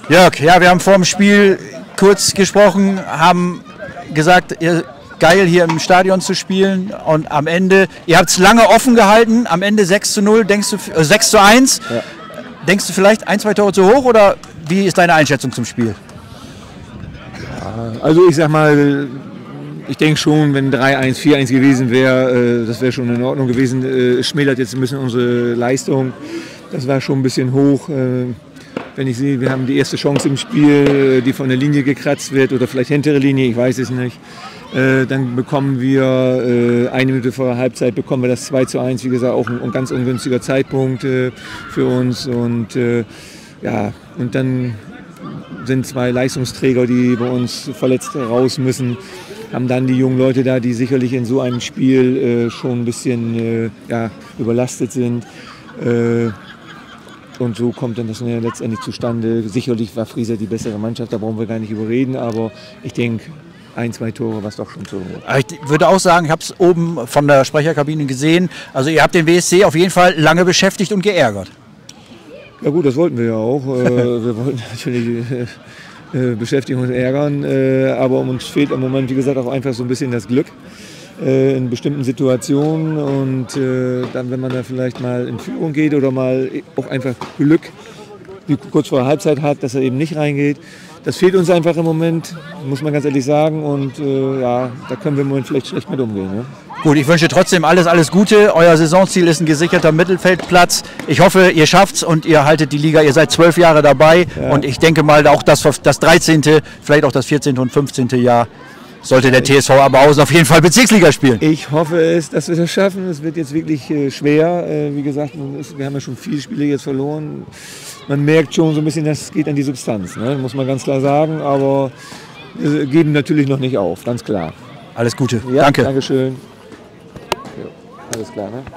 Jörg, ja, wir haben vor dem Spiel kurz gesprochen, haben gesagt, geil hier im Stadion zu spielen und am Ende, ihr habt es lange offen gehalten, am Ende 6:0, 6:1. Ja. Denkst du vielleicht 1, 2 Tore zu hoch oder wie ist deine Einschätzung zum Spiel? Ja, also ich sag mal, ich denke schon, wenn 3-1, 4-1 gewesen wäre, das wäre schon in Ordnung gewesen. Es schmälert jetzt ein bisschen unsere Leistung, das war schon ein bisschen hoch. Wenn ich sehe, wir haben die erste Chance im Spiel, die von der Linie gekratzt wird oder vielleicht hintere Linie, ich weiß es nicht. Dann bekommen wir 1 Minute vor der Halbzeit bekommen wir das 2:1, wie gesagt, auch ein ganz ungünstiger Zeitpunkt für uns. Und ja, und dann sind 2 Leistungsträger, die bei uns verletzt raus müssen, haben dann die jungen Leute da, die sicherlich in so einem Spiel schon ein bisschen ja, überlastet sind. Und so kommt dann das letztendlich zustande. Sicherlich war Frieser die bessere Mannschaft, da brauchen wir gar nicht überreden, aber ich denke, 1, 2 Tore war es doch schon so. Ich würde auch sagen, ich habe es oben von der Sprecherkabine gesehen, also ihr habt den WSC auf jeden Fall lange beschäftigt und geärgert. Ja gut, das wollten wir ja auch. Wir wollten natürlich beschäftigen und ärgern, aber uns fehlt im Moment, wie gesagt, auch einfach so ein bisschen das Glück in bestimmten Situationen und dann, wenn man da vielleicht mal in Führung geht oder mal auch einfach Glück, wie kurz vor der Halbzeit hat, dass er eben nicht reingeht. Das fehlt uns einfach im Moment, muss man ganz ehrlich sagen und ja, da können wir im Moment vielleicht schlecht mit umgehen. Ne? Gut, ich wünsche trotzdem alles Gute. Euer Saisonziel ist ein gesicherter Mittelfeldplatz. Ich hoffe, ihr schafft's und ihr haltet die Liga. Ihr seid 12 Jahre dabei und ich denke mal auch das 13., vielleicht auch das 14. und 15. Jahr sollte der TSV Aberhausen auf jeden Fall Bezirksliga spielen. Ich hoffe es, dass wir das schaffen. Es wird jetzt wirklich schwer. Wie gesagt, wir haben ja schon viele Spiele jetzt verloren. Man merkt schon so ein bisschen, das geht an die Substanz. Ne? Muss man ganz klar sagen. Aber wir geben natürlich noch nicht auf, ganz klar. Alles Gute. Ja, danke. Dankeschön. Ja, alles klar, ne?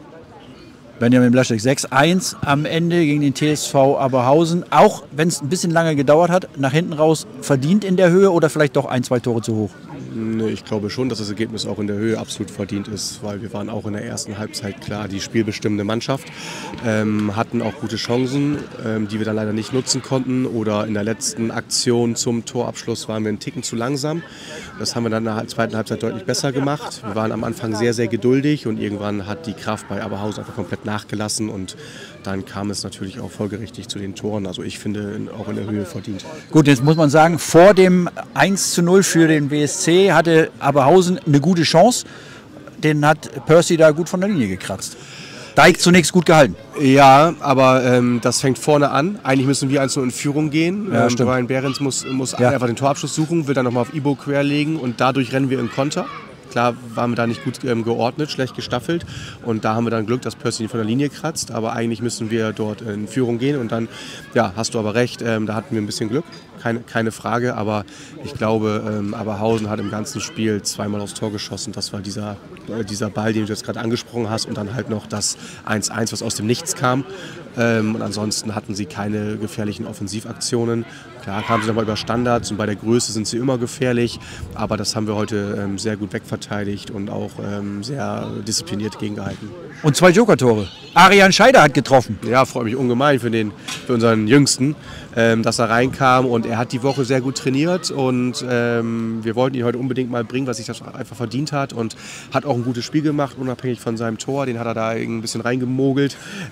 Benjamin Blaschek, 6:1 am Ende gegen den TSV Aberhausen. Auch wenn es ein bisschen lange gedauert hat, nach hinten raus verdient in der Höhe oder vielleicht doch 1, 2 Tore zu hoch? Nee, ich glaube schon, dass das Ergebnis auch in der Höhe absolut verdient ist, weil wir waren auch in der ersten Halbzeit klar die spielbestimmende Mannschaft, hatten auch gute Chancen, die wir dann leider nicht nutzen konnten oder in der letzten Aktion zum Torabschluss waren wir einen Ticken zu langsam. Das haben wir dann in der zweiten Halbzeit deutlich besser gemacht. Wir waren am Anfang sehr, sehr geduldig und irgendwann hat die Kraft bei Aberhausen einfach komplett nachgelassen und dann kam es natürlich auch folgerichtig zu den Toren. Also ich finde auch in der Höhe verdient. Gut, jetzt muss man sagen, vor dem 1:0 für den WSC hatte Aberhausen eine gute Chance. Den hat Percy da gut von der Linie gekratzt. Dijk zunächst gut gehalten. Ja, aber das fängt vorne an. Eigentlich müssen wir 1:0 in Führung gehen. Ja, Brian Behrens muss einfach den Torabschluss suchen, will dann nochmal auf Ibo querlegen und dadurch rennen wir in Konter. Klar waren wir da nicht gut geordnet, schlecht gestaffelt und da haben wir dann Glück, dass Percy von der Linie kratzt, aber eigentlich müssen wir dort in Führung gehen und dann, ja, hast du aber recht, da hatten wir ein bisschen Glück, keine Frage, aber ich glaube, Aberhausen hat im ganzen Spiel 2-mal aufs Tor geschossen, das war dieser Ball, den du jetzt gerade angesprochen hast und dann halt noch das 1:1, was aus dem Nichts kam und ansonsten hatten sie keine gefährlichen Offensivaktionen. Klar kamen sie nochmal über Standards und bei der Größe sind sie immer gefährlich, aber das haben wir heute sehr gut wegverteidigt und auch sehr diszipliniert gegengehalten. Und 2 Joker-Tore. Arian Scheider hat getroffen. Ja, freut mich ungemein für unseren Jüngsten, dass er reinkam und er hat die Woche sehr gut trainiert und wir wollten ihn heute unbedingt mal bringen, weil sich das einfach verdient hat und hat auch ein gutes Spiel gemacht, unabhängig von seinem Tor, den hat er da ein bisschen reingemogelt,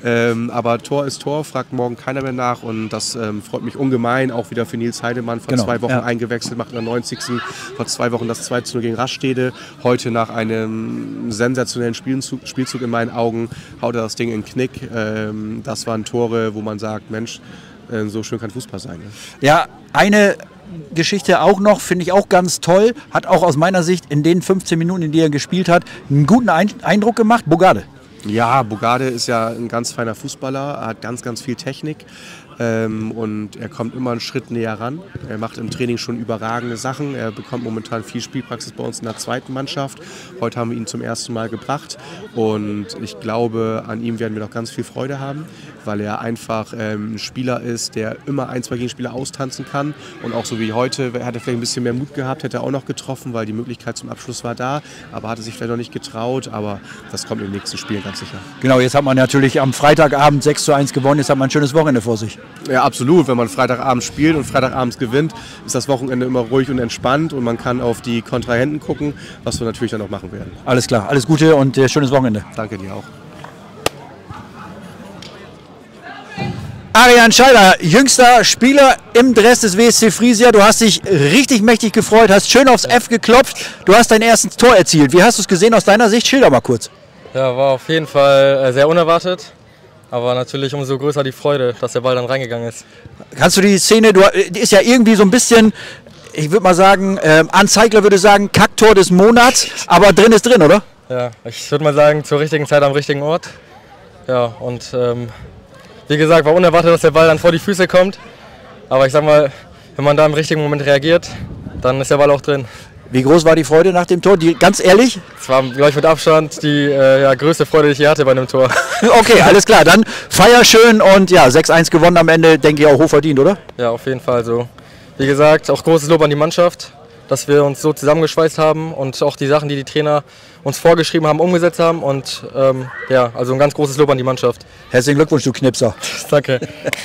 aber Tor ist Tor, fragt morgen keiner mehr nach und das freut mich ungemein, auch wieder für Nils Heidemann, vor 2 Wochen eingewechselt, macht in der 90. vor 2 Wochen das 2:0 gegen Rastede, heute nach einem sensationellen Spielzug in meinen Augen, haut er das Ding in den Knick, das waren Tore, wo man sagt, Mensch, so schön kann Fußball sein. Ne? Ja, eine Geschichte auch noch, finde ich auch ganz toll, hat auch aus meiner Sicht in den 15 Minuten, in die er gespielt hat, einen guten Eindruck gemacht, Bogarde. Ja, Bogarde ist ja ein ganz feiner Fußballer, hat ganz, ganz viel Technik. Und er kommt immer einen Schritt näher ran. Er macht im Training schon überragende Sachen. Er bekommt momentan viel Spielpraxis bei uns in der zweiten Mannschaft. Heute haben wir ihn zum ersten Mal gebracht und ich glaube, an ihm werden wir noch ganz viel Freude haben, weil er einfach ein Spieler ist, der immer 1, 2 Gegenspieler austanzen kann und auch so wie heute, hat er vielleicht ein bisschen mehr Mut gehabt, hätte er auch noch getroffen, weil die Möglichkeit zum Abschluss war da, aber hatte sich vielleicht noch nicht getraut, aber das kommt im nächsten Spiel ganz sicher. Genau, jetzt hat man natürlich am Freitagabend 6:1 gewonnen, jetzt hat man ein schönes Wochenende vor sich. Ja, absolut. Wenn man Freitagabend spielt und Freitagabends gewinnt, ist das Wochenende immer ruhig und entspannt und man kann auf die Kontrahenten gucken, was wir natürlich dann auch machen werden. Alles klar, alles Gute und schönes Wochenende. Danke dir auch. Arian Scheider, jüngster Spieler im Dress des WSC Friesia. Du hast dich richtig mächtig gefreut, hast schön aufs F geklopft. Du hast dein erstes Tor erzielt. Wie hast du es gesehen aus deiner Sicht? Schilder mal kurz. Ja, war auf jeden Fall sehr unerwartet. Aber natürlich umso größer die Freude, dass der Ball dann reingegangen ist. Kannst du die Szene, die ist ja irgendwie so ein bisschen, ich würde mal sagen, Anzeigler würde sagen, Kacktor des Monats, aber drin ist drin, oder? Ja, ich würde mal sagen, zur richtigen Zeit am richtigen Ort. Ja, und wie gesagt, war unerwartet, dass der Ball dann vor die Füße kommt. Aber ich sag mal, wenn man da im richtigen Moment reagiert, dann ist der Ball auch drin. Wie groß war die Freude nach dem Tor? Ganz ehrlich? Es war, glaube ich, mit Abstand die größte Freude, die ich je hatte bei einem Tor. Okay, alles klar. Dann feier schön und ja, 6-1 gewonnen am Ende, denke ich auch hoch verdient, oder? Ja, auf jeden Fall so. Wie gesagt, auch großes Lob an die Mannschaft, dass wir uns so zusammengeschweißt haben und auch die Sachen, die die Trainer uns vorgeschrieben haben, umgesetzt haben. Und ja, also ein ganz großes Lob an die Mannschaft. Herzlichen Glückwunsch, du Knipser. Danke.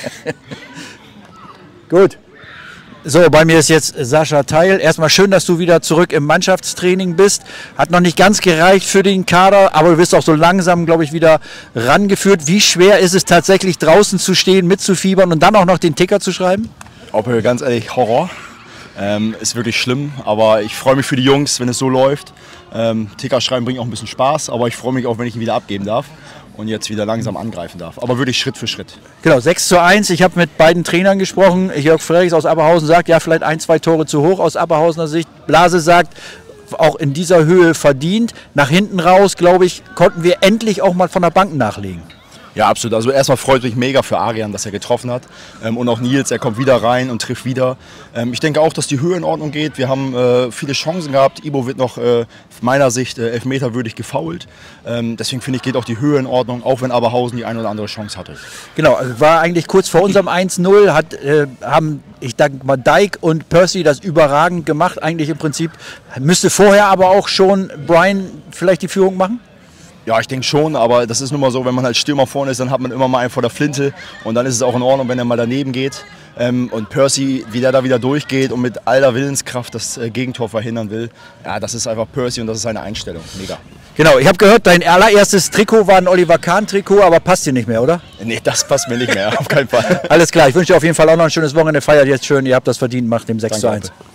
Gut. So, bei mir ist jetzt Sascha Theil. Erstmal schön, dass du wieder zurück im Mannschaftstraining bist. Hat noch nicht ganz gereicht für den Kader, aber du wirst auch so langsam, glaube ich, wieder rangeführt. Wie schwer ist es tatsächlich, draußen zu stehen, mitzufiebern und dann auch noch den Ticker zu schreiben? Ganz ehrlich, Horror. Ist wirklich schlimm, aber ich freue mich für die Jungs, wenn es so läuft. Ticker schreiben bringt auch ein bisschen Spaß, aber ich freue mich auch, wenn ich ihn wieder abgeben darf und jetzt wieder langsam angreifen darf. Aber wirklich Schritt für Schritt. Genau, 6:1. Ich habe mit beiden Trainern gesprochen. Jörg Frerichs aus Aberhausen sagt, ja, vielleicht 1-2 Tore zu hoch aus Aberhausener Sicht. Blase sagt, auch in dieser Höhe verdient. Nach hinten raus, glaube ich, konnten wir endlich auch mal von der Bank nachlegen. Ja, absolut. Also erstmal freut mich mega für Arian, dass er getroffen hat. Und auch Nils, er kommt wieder rein und trifft wieder. Ich denke auch, dass die Höhe in Ordnung geht. Wir haben viele Chancen gehabt. Ibo wird noch meiner Sicht elfmeterwürdig gefoult. Deswegen finde ich, geht auch die Höhe in Ordnung, auch wenn Aberhausen die eine oder andere Chance hatte. Genau, also war eigentlich kurz vor unserem 1-0, haben, ich denke mal, Dijk und Percy das überragend gemacht. Eigentlich im Prinzip müsste vorher aber auch schon Brian vielleicht die Führung machen? Ja, ich denke schon, aber das ist nun mal so, wenn man als Stürmer vorne ist, dann hat man immer mal einen vor der Flinte und dann ist es auch in Ordnung, wenn er mal daneben geht. Und Percy, wie der da wieder durchgeht und mit all der Willenskraft das Gegentor verhindern will, ja, das ist einfach Percy und das ist seine Einstellung. Mega. Genau, ich habe gehört, dein allererstes Trikot war ein Oliver Kahn-Trikot, aber passt dir nicht mehr, oder? Nee, das passt mir nicht mehr, auf keinen Fall. Alles klar, ich wünsche dir auf jeden Fall auch noch ein schönes Wochenende, feiert jetzt schön, ihr habt das verdient, macht dem 6:1.